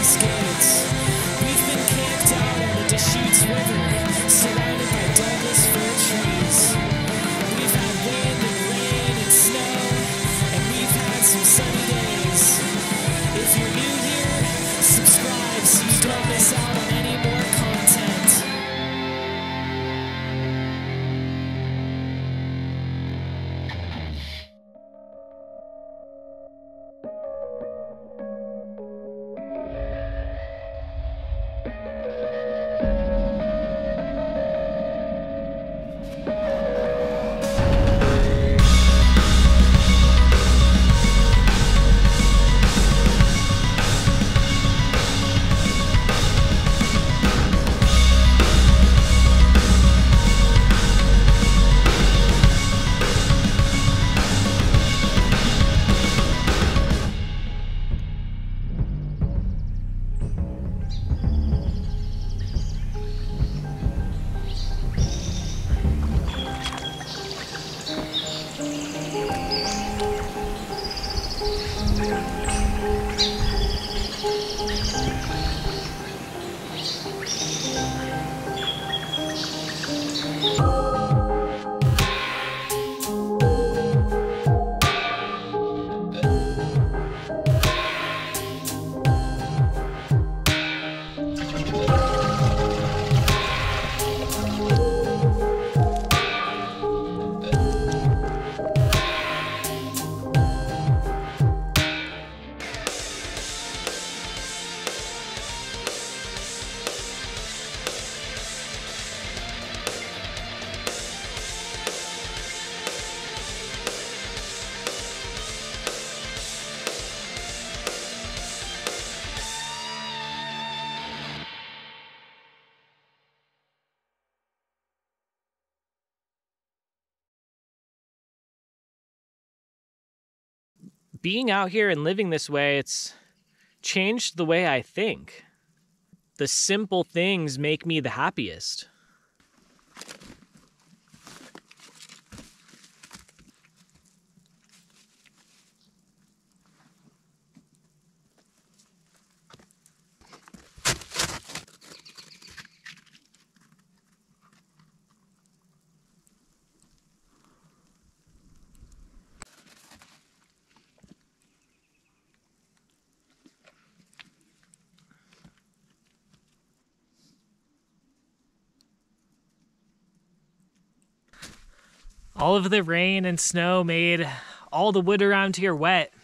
skates. We've been camped out on the Dechutes River, surrounded by Douglas fir trees. We've had wind and rain and snow, and we've had some sunny days. If you're new here, subscribe so you don't miss out on any more content. Being out here and living this way, it's changed the way I think. The simple things make me the happiest. All of the rain and snow made all the wood around here wet.